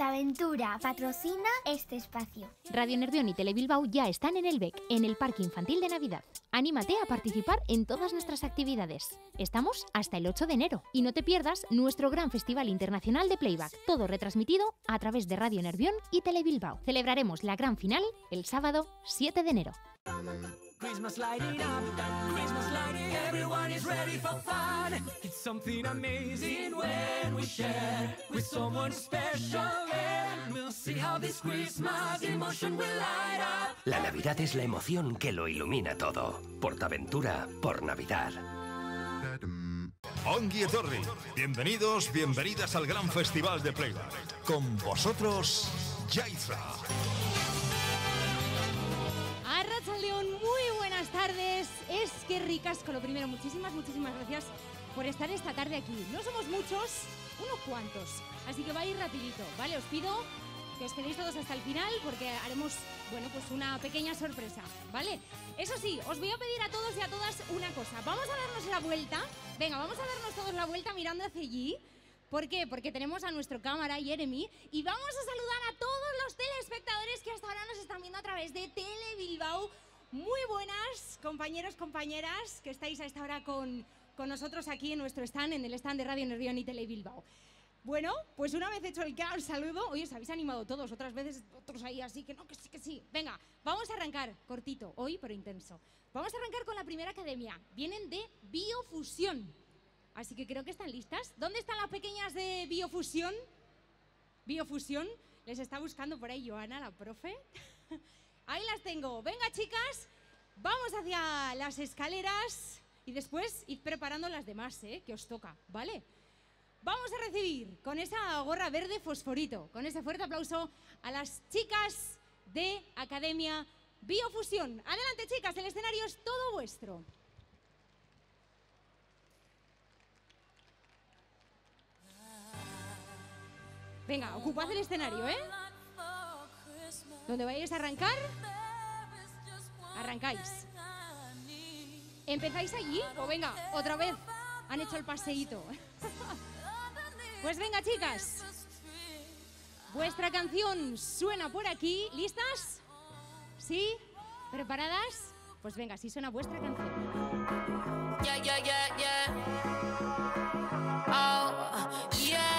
Portaventura patrocina este espacio. Radio Nervión y Telebilbao ya están en el BEC, en el Parque Infantil de Navidad. Anímate a participar en todas nuestras actividades. Estamos hasta el 8 de enero y no te pierdas nuestro gran Festival Internacional de Playback, todo retransmitido a través de Radio Nervión y Telebilbao. Celebraremos la gran final el sábado 7 de enero. Christmas lighting up, Christmas lighting, everyone is ready for fun. It's something amazing when we share with someone special, and we'll see how this Christmas emotion will light up. La Navidad es la emoción que lo ilumina todo. Portaventura por Navidad. Ongi etorri. Bienvenidos, bienvenidas al gran festival de Playback. Con vosotros, Yaiza. Arratsaldeon, muy buenas tardes. Es que ricasco. Lo primero, muchísimas gracias por estar esta tarde aquí. No somos muchos, unos cuantos, así que va a ir rapidito, ¿vale? Os pido que os quedéis todos hasta el final porque haremos, bueno, pues una pequeña sorpresa, ¿vale? Eso sí, os voy a pedir a todos y a todas una cosa. Vamos a darnos la vuelta. Venga, vamos a darnos todos la vuelta mirando hacia allí. ¿Por qué? Porque tenemos a nuestro cámara, Jeremy, y vamos a saludar a todos los telespectadores que hasta ahora nos están viendo a través de Telebilbao. Muy buenas, compañeros, compañeras, que estáis a esta hora con nosotros aquí en nuestro stand, en el stand de Radio Nervión y Telebilbao. Bueno, pues una vez hecho el saludo, oye, os habéis animado todos, otras veces otros ahí así, que no, que sí. Venga, vamos a arrancar, cortito, hoy pero intenso. Vamos a arrancar con la primera academia. Vienen de Biofusión. Así que creo que están listas. ¿Dónde están las pequeñas de Biofusión? Biofusión. Les está buscando por ahí Joana, la profe. Ahí las tengo. Venga, chicas, vamos hacia las escaleras y después id preparando las demás, que os toca, ¿vale? Vamos a recibir con esa gorra verde fosforito, con ese fuerte aplauso a las chicas de Academia Biofusión. Adelante, chicas, el escenario es todo vuestro. Venga, ocupad el escenario, ¿eh? Donde vayáis a arrancar, arrancáis. ¿Empezáis allí? O venga, otra vez, han hecho el paseíto. Pues venga, chicas. Vuestra canción suena por aquí. ¿Listas? ¿Sí? ¿Preparadas? Pues venga, sí suena vuestra canción. Oh, yeah.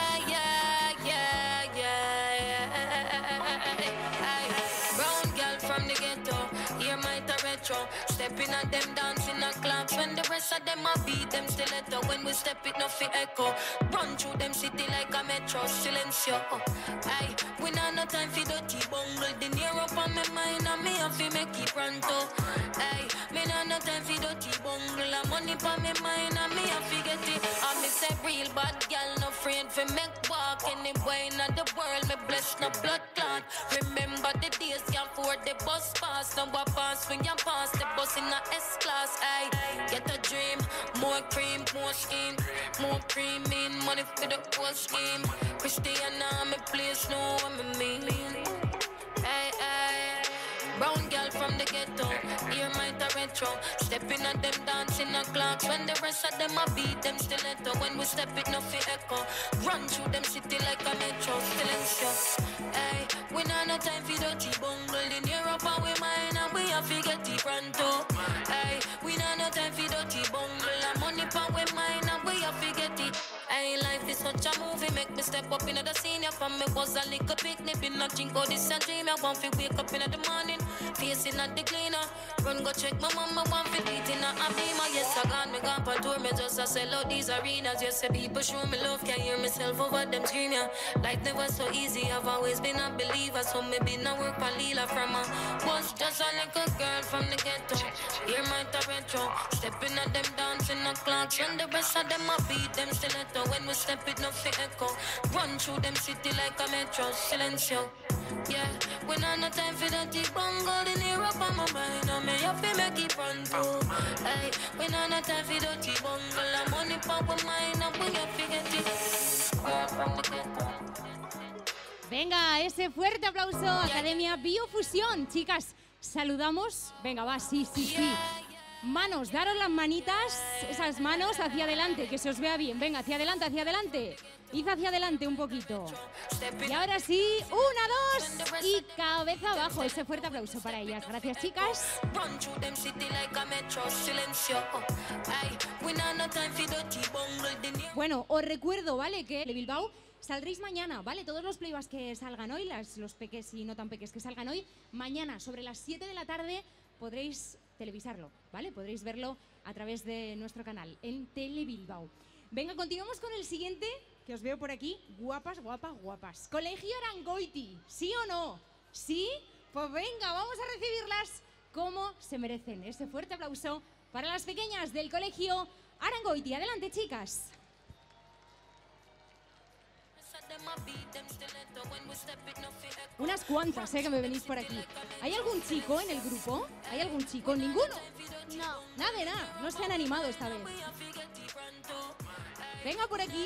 Brown girl from the ghetto, hear my retro. Stepping at them dancing a clocks. When the rest of them a beat them stiletto. When we step it, nothing echo. Run through them city like a metro. Silencio. Aye, we not no time for dirty bungle. The near up on my mind and me have to make it pronto. Aye, me not no time for dirty bungle. The money on my mind and me have to get it. I me say real bad girl, no afraid for make walk anywhere in the world. Me bless no blood clot. Remember the days you afford the bus pass. Now I pass when you pass the bus in a S-class. Aye, get a dream, more cream, more scheme, more cream in money for the whole scheme. Christiana, me please know what me mean. Aye. Brown girl from the ghetto, hear my retro. Stepping at them dancing a clocks. When the rest of them a beat them stiletto. When we step it, nothing echo. Run through them city like a metro. Silencio. Hey, we not no time for dirty bungle. In Europe and we mine and we have to get it pronto. Hey, we not no time for dirty bungle. And money pan we mine and we have to get it. Hey, life is such a movie, make me step up in the scene. From me was a little picnic, been nothing go this a dream. I want to wake up in the morning, facing at the cleaner. Run go check my mama, want to beat in a beamer. Yes, I got me gone for tour, me just a sell out these arenas. Yes, people show me love, can hear myself over them scream, yeah. Life never so easy, I've always been a believer. So me been a work for Lila from a was just a little girl from the ghetto. Hear my retro, stepping at them dancing a clocks. When the rest of them a beat them stiletto. When we step it, nothing echo. Run through them city like a metro. Silencio. Yeah, we not no time for the deep bungle. In Europe on my mind, I may have to make it run through. Hey, we not no time for the deep bungle. The money pop my mind, and we have to get it. Girl from the ghetto. Venga, ese fuerte aplauso, Academia Biofusión. Chicas, saludamos. Venga, va, sí. Manos, daros las manitas, esas manos hacia adelante, que se os vea bien. Venga, hacia adelante. Id hacia adelante un poquito. Y ahora sí, 1, 2 y cabeza abajo. Ese fuerte aplauso para ellas. Gracias, chicas. Bueno, os recuerdo, ¿vale? Que de Bilbao saldréis mañana, ¿vale? Todos los playbacks que salgan hoy, los peques y no tan peques que salgan hoy, mañana sobre las 7 de la tarde podréis televisarlo, ¿vale? Podréis verlo a través de nuestro canal en Tele Bilbao. Venga, continuamos con el siguiente, que os veo por aquí. Guapas, guapas, guapas. Colegio Arangoiti, ¿sí o no? ¿Sí? Pues venga, vamos a recibirlas como se merecen. Ese fuerte aplauso para las pequeñas del Colegio Arangoiti. Adelante, chicas. Unas cuantas, que me venís por aquí. ¿Hay algún chico en el grupo? ¿Hay algún chico? ¿Ninguno? No. Nada de nada, no se han animado esta vez. Venga por aquí.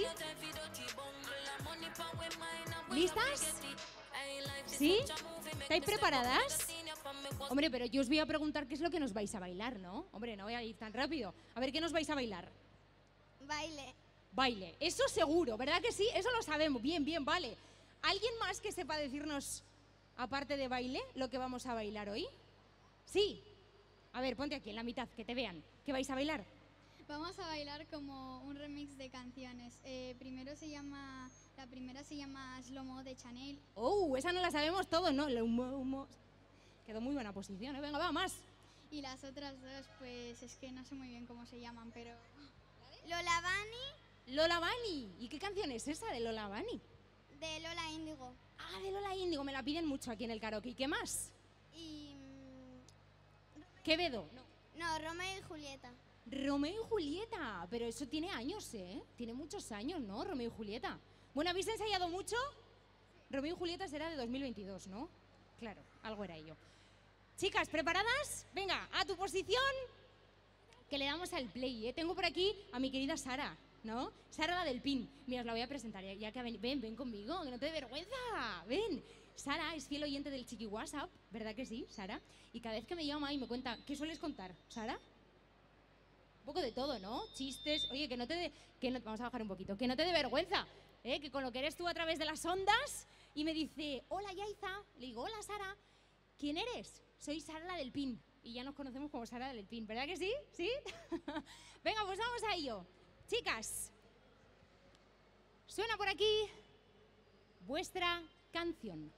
¿Listas? ¿Sí? ¿Estáis preparadas? Hombre, pero yo os voy a preguntar qué es lo que nos vais a bailar, ¿no? Hombre, no voy a ir tan rápido. A ver, ¿qué nos vais a bailar? Baile. Baile, eso seguro, ¿verdad que sí? Eso lo sabemos, bien, bien, vale. ¿Alguien más que sepa decirnos, aparte de baile, lo que vamos a bailar hoy? ¿Sí? A ver, ponte aquí en la mitad, que te vean. ¿Qué vais a bailar? Vamos a bailar como un remix de canciones. La primera se llama Slow Mo de Chanel. Oh, esa no la sabemos todos, ¿no? Quedó muy buena posición, ¿eh? Venga, va, más. Y las otras dos, pues es que no sé muy bien cómo se llaman, pero... Lola Bunny. Lola Bunny. ¿Y qué canción es esa de Lola Bunny? De Lola Índigo. Ah, de Lola Índigo, me la piden mucho aquí en el karaoke. ¿Y qué más? Y... Quevedo. No, Romeo y Julieta. Romeo y Julieta, pero eso tiene años, ¿eh? Tiene muchos años, ¿no? Romeo y Julieta. Bueno, ¿habéis ensayado mucho? Romeo y Julieta será de 2022, ¿no? Claro, algo era ello. Chicas, ¿preparadas? Venga, a tu posición, que le damos al play, ¿eh? Tengo por aquí a mi querida Sara, ¿no? Sara, la del pin. Mira, os la voy a presentar, ya que ven conmigo, que no te dé vergüenza, ven. Sara es fiel oyente del Chiqui WhatsApp, ¿verdad que sí, Sara? Y cada vez que me llama y me cuenta, ¿qué sueles contar, Sara? Un poco de todo, ¿no? Chistes. Oye, que no te dé... vamos a bajar un poquito. Que no te dé vergüenza, ¿eh? Que con lo que eres tú a través de las ondas y me dice, hola, Yaiza. Le digo, hola, Sara. ¿Quién eres? Soy Sara, la del pin. Y ya nos conocemos como Sara, la del pin. ¿Verdad que sí? ¿Sí? Venga, pues vamos a ello. Chicas, suena por aquí vuestra canción.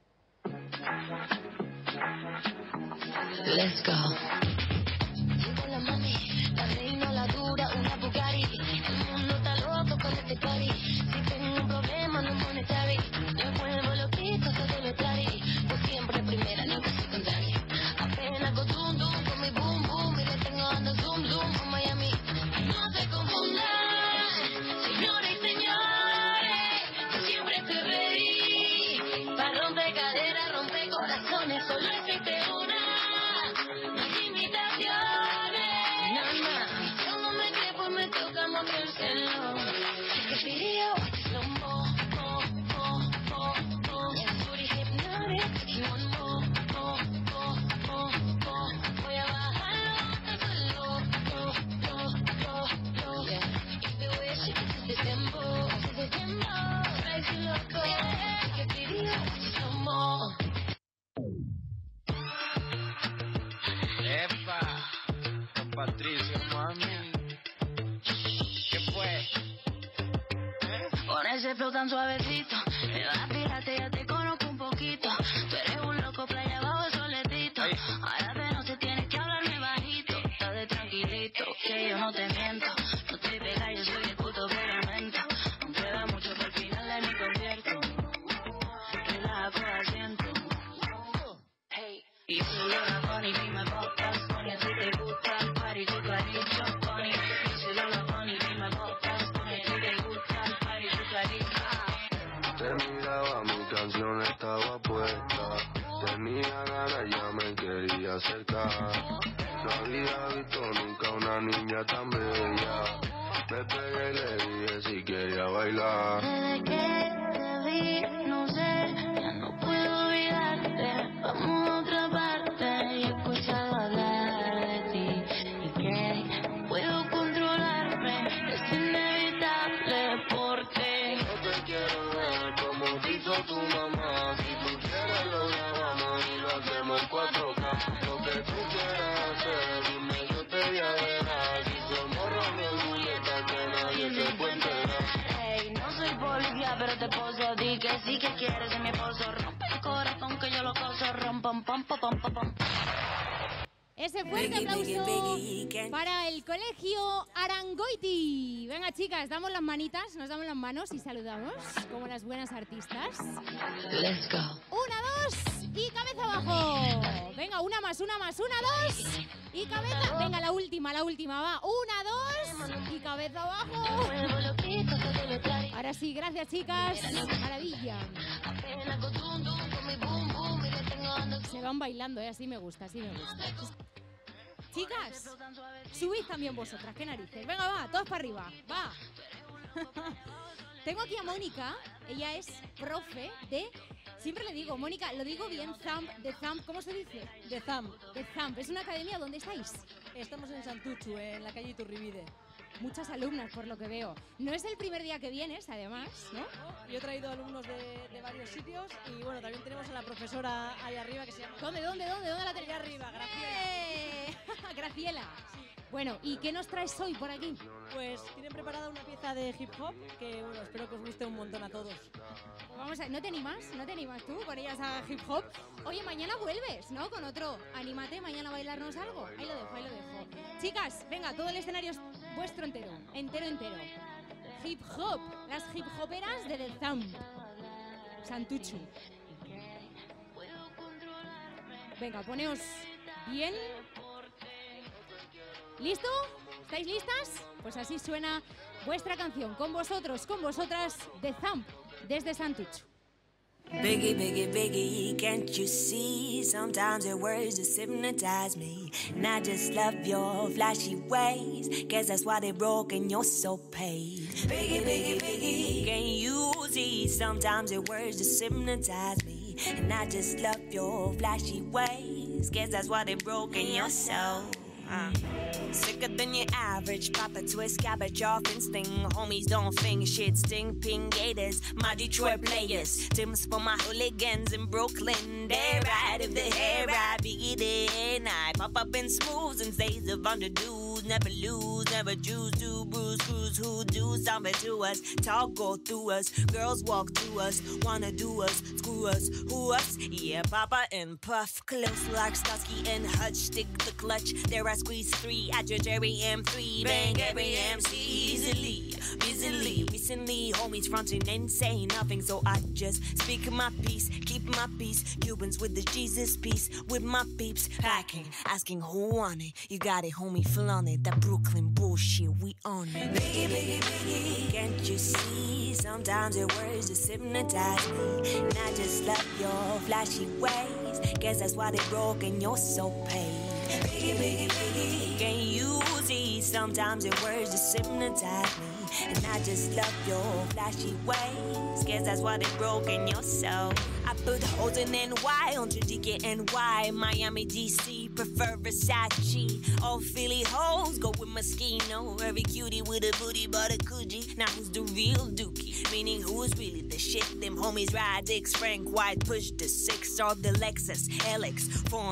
Let's go. Con la mami, la reina, la dura, una Bugatti. El mundo está loco con este party. Si tengo un problema no monetary, me vuelvo loquito, todo lo trari. Pues siempre primera, nunca soy contraria. Apenas con zoom, zoom, con mi boom, boom. Y le tengo dando zoom, zoom con Miami. No se confundan, señores y señores, yo siempre estoy ready. Para romper caderas, romper corazones, solo existe una. No hay imitaciones. Yo no me creo, pues me toca mostrárselo. Es que pidió slow mo, mo, mo, mo, mo. Es booty hypnotic. Y one more, mo, mo, mo, mo. Voy a bajarlo hasta el low, low, low, low, low. Y te voy a shake to the tempo, crazy loco. Es que pidió slow mo. Epa, con Patricio, mami. ¿Qué fue? Con ese flow tan suavecito, me vas a pirate, ya te conozco un poquito. Tú eres un loco, playa abajo soletito. Ahora de no te tienes que hablarme bajito. Dale tranquilito, que yo no te miento. No te pegas, yo soy el puto pegamento. No queda mucho, pero al final de mi concierto. Relajo asiento. Hey, y yo soy Lola Bunny, dime botas, Bunny, si te gusta el party, tú clarito, Bunny. Yo soy Lola Bunny, dime botas, Bunny, si te gusta el party, tú clarito. Te miraba, mi canción estaba puesta. Tenía ganas, ya me quería acercar. No había visto nunca una niña tan bella. Me pegué y le dije si quería bailar. Desde que te vi, no sé, ya no puedo olvidarte. Vamos a otra parte, y he escuchado hablar de ti. Y que no puedo controlarme, es inevitable porque acoso. Rompe el corazón que yo lo coso. Rom, pom, pom, pom, pom, pom. Ese fuerte aplauso para el colegio Arangoiti. Venga, chicas, damos las manitas, nos damos las manos y saludamos como las buenas artistas. Let's go. 1, 2 y cabeza abajo. Venga, una más, 1, 2 y cabeza. Venga, la última, va. 1, 2 y cabeza abajo. Ahora sí, gracias, chicas. Maravilla. Se van bailando, así me gusta, Chicas, subid también vosotras, qué narices. Venga, va, todos para arriba, va. Tengo aquí a Mónica, ella es profe de... Siempre le digo, Mónica, lo digo bien, Zamp, ¿cómo se dice? De Zamp. De Zamp, es una academia, ¿dónde estáis? Estamos en Santuchu, en la calle Iturribide. Muchas alumnas, por lo que veo. No es el primer día que vienes, además, ¿no? Yo he traído alumnos de varios sitios y bueno, también tenemos a la profesora ahí arriba que se llama... ¿Dónde la tenéis? Ahí arriba, Graciela. Graciela. Sí. Bueno, ¿y qué nos traes hoy por aquí? Pues tienen preparada una pieza de hip hop que bueno, espero que os guste un montón a todos. Vamos a... ¿No te animas tú con ellas a hip hop? Oye, mañana vuelves, ¿no? Con otro. Anímate, mañana a bailarnos algo. Ahí lo dejo. Chicas, venga, todo el escenario es vuestro entero. Hip hop, las hip hoperas de The Zamp. Santuchu. Venga, poneos bien. ¿Listo? ¿Estáis listas? Pues así suena vuestra canción. Con vosotros, con vosotras, The Zamp, desde Santuchu. Biggie, biggie, biggie, can't you see? Sometimes your words just hypnotize me. And I just love your flashy ways. Guess that's why they broke and you're so paid. Biggie, biggie, biggie, can you see? Sometimes your words just hypnotize me. And I just love your flashy ways. Guess that's why they broke and you're so... Sicker than your average, Papa twist, cabbage off and sting. Homies don't think shit, sting, ping gators, my Detroit players. Tim's for my hooligans in Brooklyn. They're right, if the hair right, Biggie day and I pop up in smooths and days of underdoes. Never lose, never choose to bruise, cruise, who do something to us. Talk go through us, girls walk through us, wanna do us, screw us, who us? Yeah, Papa and Puff, close like Starsky and Hutch, stick the clutch. There I squeeze 3 at your Jerry M3, bang every MC easily, busily. Recently, homies fronting and saying nothing, so I just speak my peace, keep my peace. Cubans with the Jesus peace, with my peeps packing, asking who want it. You got it, homie, flaunt it. That Brooklyn bullshit, we on it. Biggie, biggie, biggie, can't you see? Sometimes your words just hypnotize me. And I just love your flashy ways. Guess that's why they broke and you're so paid. Biggie, biggie, biggie, can you see? Sometimes your words just hypnotize me. And I just love your flashy ways. Guess that's why they broke and you're so. I put hoes in NY on Tridica NY. Miami, DC, prefer Versace. All Philly hoes go with Moschino. Every cutie with a booty but a coochie. Now who's the real dookie? Meaning who's really the shit? Them homies ride dicks, Frank White, push the 6 or the Lexus LX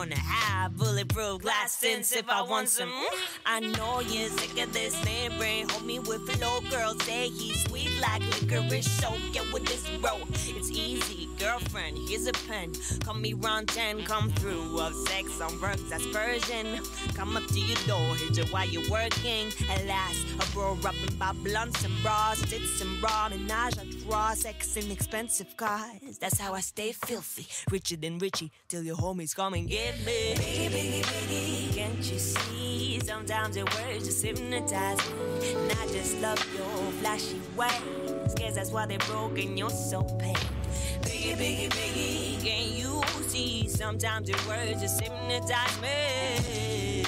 4.5 bulletproof glass sense if I want some. I know you're sick of this man brain. Homie with flow, girls say he's sweet like licorice. So get with this bro, it's easy, girlfriend. Here's a pen, call me round 10, come through. Of sex on verbs, that's Persian. Come up to your door, hit you while you're working. Alas, a bro rapping about blunts and bras, tits and bra, menage a trois, sex and expensive cars. That's how I stay filthy, richer than Richie, till your homies come and get me. Biggie, biggie, biggie, can't you see? Sometimes your words just hypnotize me. And I just love your flashy ways. Guess that's why they broke and you're so paid. Biggie, biggie, biggie, can you see? Sometimes your words just hypnotize me.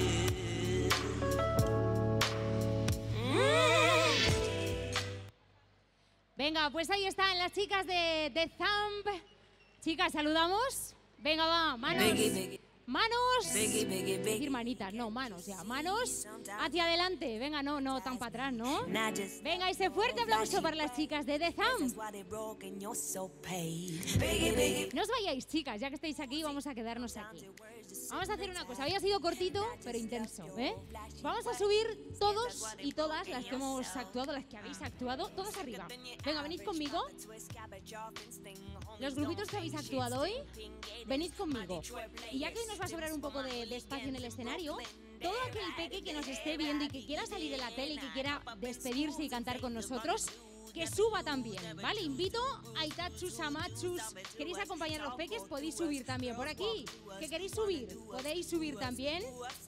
Venga, pues ahí están las chicas de The Zamp. Chicas, saludamos. Venga, va, manos. Manos. Decir manitas, no, manos ya. Manos hacia adelante. Venga, no tan para atrás, ¿no? Venga, ese fuerte aplauso para las chicas de The Thumb. No os vayáis, chicas, ya que estáis aquí, vamos a quedarnos aquí. Vamos a hacer una cosa, había sido cortito, pero intenso, ¿eh? Vamos a subir todos y todas las que hemos actuado, las que habéis actuado, todas arriba. Venga, venid conmigo. Los grupitos que habéis actuado hoy, venid conmigo. Y ya que hoy nos va a sobrar un poco de espacio en el escenario, todo aquel peque que nos esté viendo y que quiera salir de la tele y que quiera despedirse y cantar con nosotros, que suba también, ¿vale? Invito a Itachus, a Machus. ¿Queréis acompañar a los peques? Podéis subir también por aquí. ¿Qué queréis subir? Podéis subir también.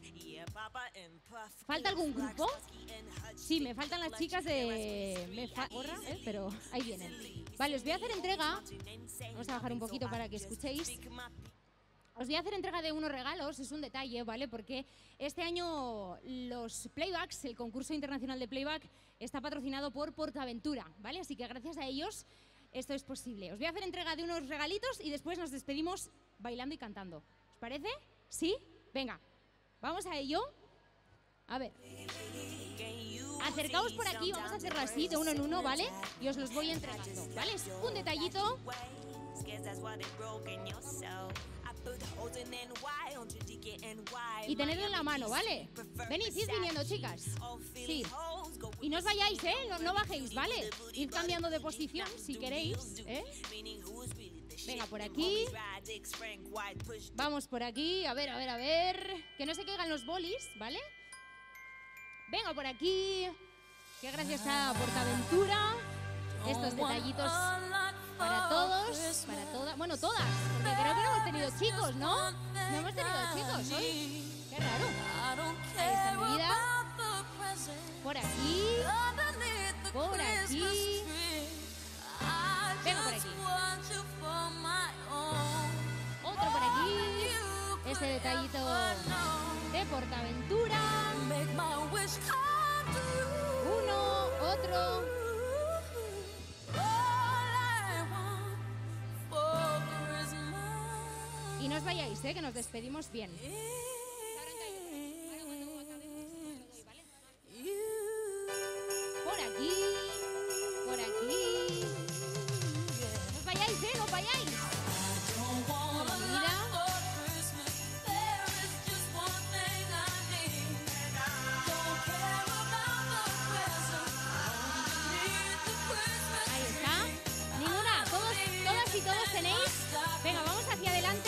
¿Falta algún grupo? Sí, me faltan las chicas de... pero ahí vienen. Vale, os voy a hacer entrega. Vamos a bajar un poquito para que escuchéis. Os voy a hacer entrega de unos regalos, es un detalle, ¿vale? Porque este año los playbacks, el concurso internacional de playback, está patrocinado por Portaventura, ¿vale? Así que gracias a ellos esto es posible. Os voy a hacer entrega de unos regalitos y después nos despedimos bailando y cantando. ¿Os parece? ¿Sí? Venga, vamos a ello. A ver. Acercaos por aquí, vamos a hacerlo así, de uno en uno, ¿vale? Y os los voy entregando, ¿vale? Es un detallito. Y tenedlo en la mano, ¿vale? Venid, id viniendo, chicas. Sí. Y no os vayáis, ¿eh? No bajéis, ¿vale? Id cambiando de posición si queréis, ¿eh? Venga, por aquí. Vamos por aquí. A ver. Que no se caigan los bolis, ¿vale? Venga, por aquí. Que gracias a Portaventura estos detallitos para todos, para todas. Bueno, todas, porque creo que no hemos tenido chicos, ¿no? No hemos tenido chicos hoy. Qué raro. Ahí está mi vida. Por aquí. Por aquí. Venga, por aquí. Otro por aquí. Ese detallito de Portaventura. Uno, otro. Y no os vayáis, que nos despedimos bien. Por aquí. Por aquí. No os vayáis, no os vayáis. Mira. Ahí está. Ninguna. Todas y todos tenéis. Venga, vamos hacia adelante.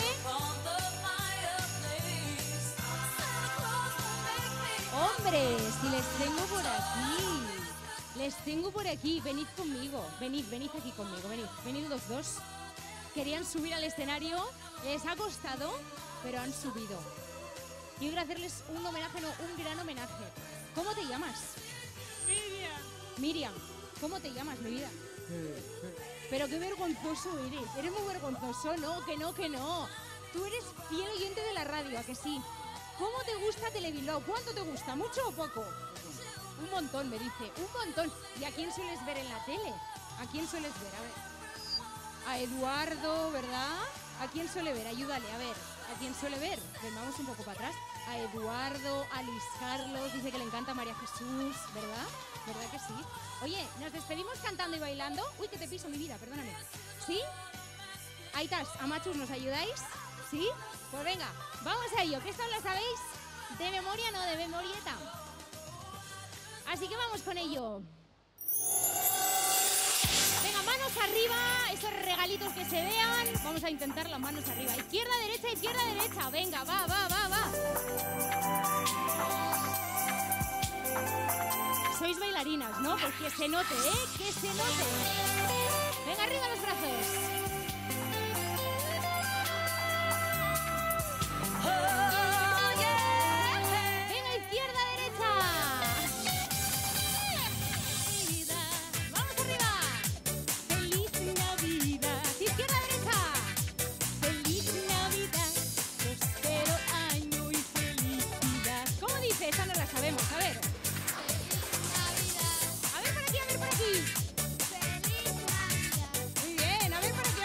¡Hombre! Si les tengo por aquí. Les tengo por aquí. Venid conmigo. Venid aquí conmigo. Venid los dos. Querían subir al escenario. Les ha costado, pero han subido. Y quiero hacerles un homenaje, no, un gran homenaje. ¿Cómo te llamas? Miriam. ¿Cómo te llamas, mi vida? Pero qué vergonzoso eres. Eres muy vergonzoso. No, que no. Tú eres fiel oyente de la radio, ¿a que sí? ¿Cómo te gusta Telebilbao? ¿Cuánto te gusta? ¿Mucho o poco? Un montón, me dice. Un montón. ¿Y a quién sueles ver en la tele? ¿A quién sueles ver? A ver. A Eduardo, ¿verdad? ¿A quién suele ver? Ayúdale, a ver. ¿A quién suele ver? Ven, vamos un poco para atrás. A Eduardo, a Luis Carlos. Dice que le encanta María Jesús, ¿verdad? ¿Verdad que sí? Oye, ¿nos despedimos cantando y bailando? Uy, que te piso, mi vida, perdóname. ¿Sí? Aitas, Amachus, ¿nos ayudáis? ¿Sí? Pues venga, vamos a ello, que esto la sabéis de memoria, no de memorieta. Así que vamos con ello. Venga, manos arriba, esos regalitos que se vean. Vamos a intentar las manos arriba. Izquierda, derecha. Venga, va. Sois bailarinas, ¿no? Pues que se note, que se note. Venga, arriba los brazos. Venga, izquierda, derecha. Vamos arriba. Feliz Navidad. Izquierda, derecha. Feliz Navidad. Prospero año y felicidad. ¿Cómo dice? Esa no la sabemos. A ver. A ver por aquí. Feliz Navidad. Muy bien. A ver por aquí.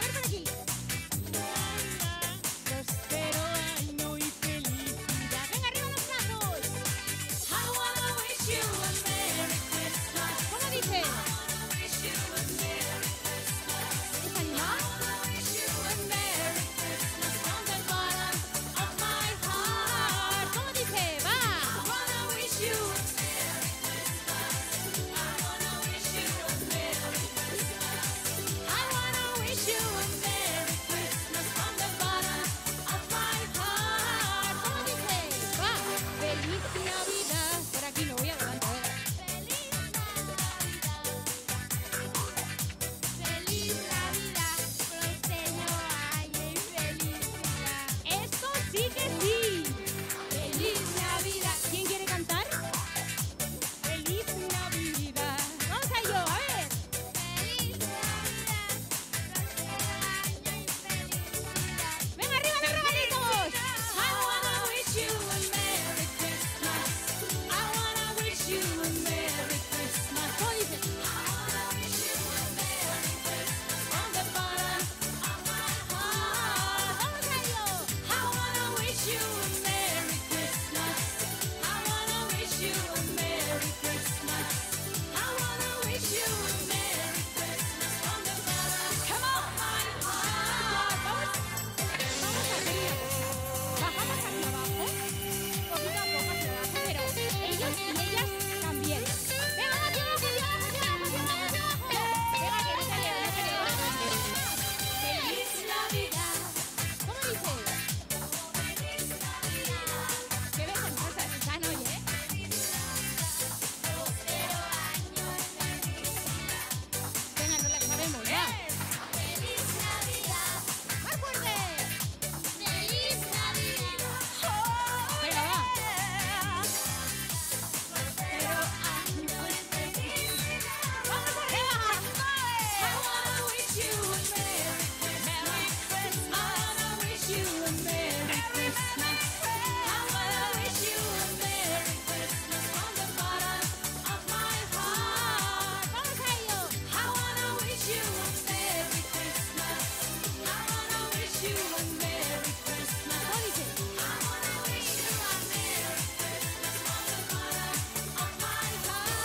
wish you a Merry Christmas. I wanna wish you a Merry Christmas from the bottom of my heart. ¡Vamos a ello! I wanna wish you a Merry Christmas. I wanna wish you a Merry Christmas. ¿Cómo dice? I wanna wish you a Merry Christmas from the bottom of my heart.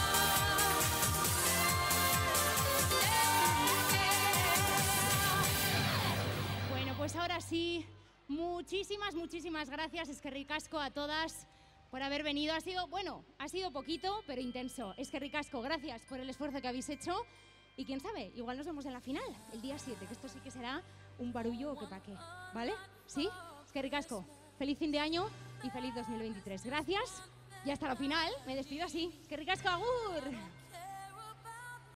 Bueno, pues ahora sí, muchísimas gracias, eskerrik asko a todas por haber venido. Ha sido poquito, pero intenso. Eskerrik asko, gracias por el esfuerzo que habéis hecho. Y quién sabe, igual nos vemos en la final, el día 7, que esto sí que será un barullo o que pa' qué, ¿vale? ¿Sí? Eskerrik asko, feliz fin de año y feliz 2023. Gracias y hasta la final. Me despido así. Eskerrik asko, agur.